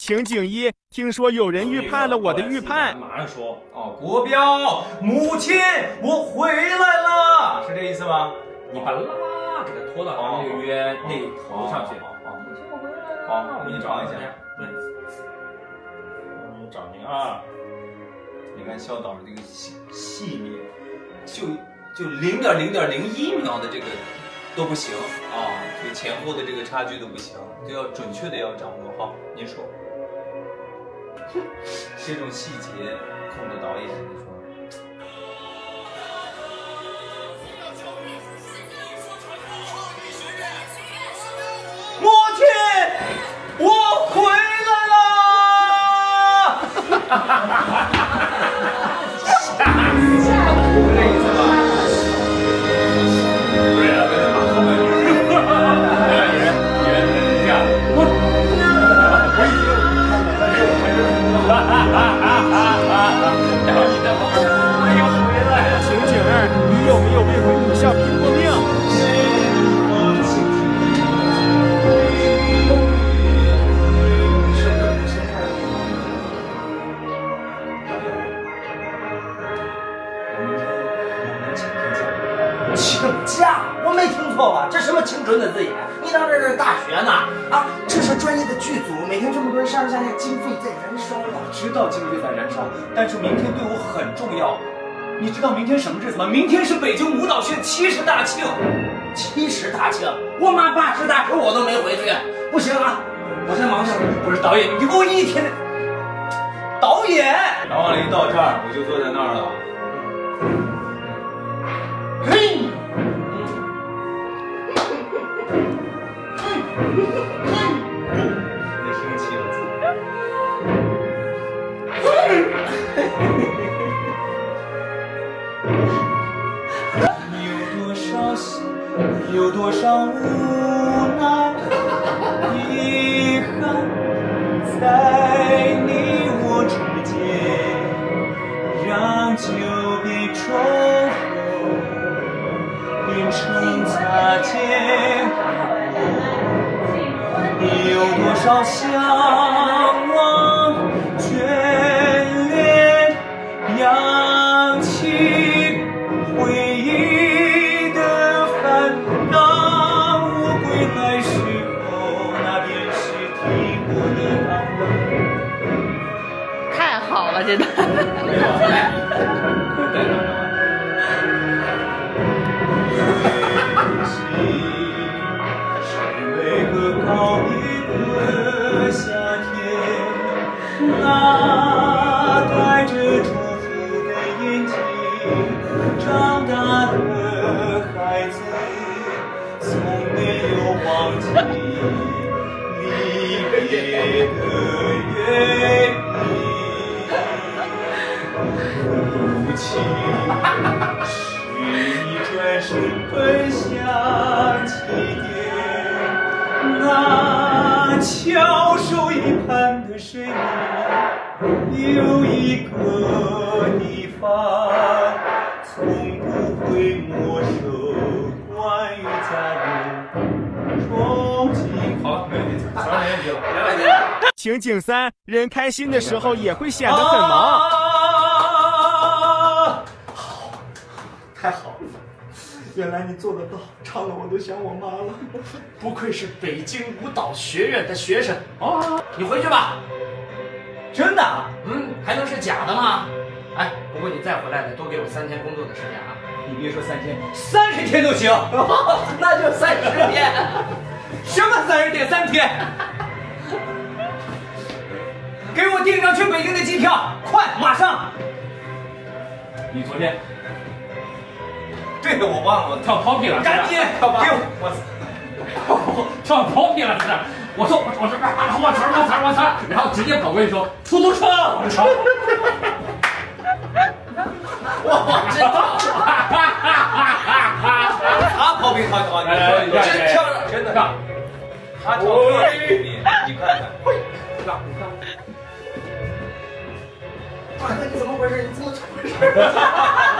情景一，听说有人预判了我的预判。 马上说哦，国标，母亲，我回来了，是这意思吗？你把啦给它拖到那个约那头上去。好，我给你找一下。对，找您啊。你看肖导这个细腻，就0.001秒的这个都不行啊，这个前后的这个差距都不行，就要准确的要掌握。好，您说，这种细节控制导演，你说。母亲，我回来了。这意思吧？不是，跟他马后面演这样。我已经，然后你在旁边，哎呦回来了。 情景二，女友没有为回母校拼过命。 请假？我没听错吧？这什么青春的字眼？你当这是大学呢？啊，这是专业的剧组，每天这么多人上上下下，经费在燃烧啊！ 知道经费在燃烧，但是明天对我很重要。你知道明天什么日子吗？明天是北京舞蹈学院70大庆。 70大庆？我妈80大寿我都没回去，不行啊！我先忙去了。 不是导演，你给我一天。导演，然后一到这儿，我就坐在那儿了。嘿。你生气了？有多少无奈遗憾，在你我之间，让久别重逢变成擦肩。有多少向往眷恋扬起回忆的帆，当我归来时候，那便是替我的安慰。 太好了，真的。 来，带上。告别的夏天，那带着祝福的眼睛，长大的孩子，从没有忘记离别的原因。父亲，是你转身奔向起点。那翘首以盼的身影，有一个地方，从不会没收关于家人憧憬。好，没问题，小两年级了，没问题。 情景三，人开心的时候也会显得很忙。 好，太好了。原来你做得到，唱的我都想我妈了。不愧是北京舞蹈学院的学生哦！你回去吧。真的？还能是假的吗？哎，不过你再回来得多给我3天工作的时间啊！ 你别说3天，30天都行。 那就30天。 什么30天？3天？给我订张去北京的机票，快，马上！你昨天。对，我忘了，我跳 popping 了，赶紧跳吧！我跳 popping 了，是？我说，我操，然后直接跑过去说出租车，我操！我知道，他 popping 好，你说真跳了，真的，他跳特别厉害，你看看，你看。 大哥，你怎么回事？你怎么回事？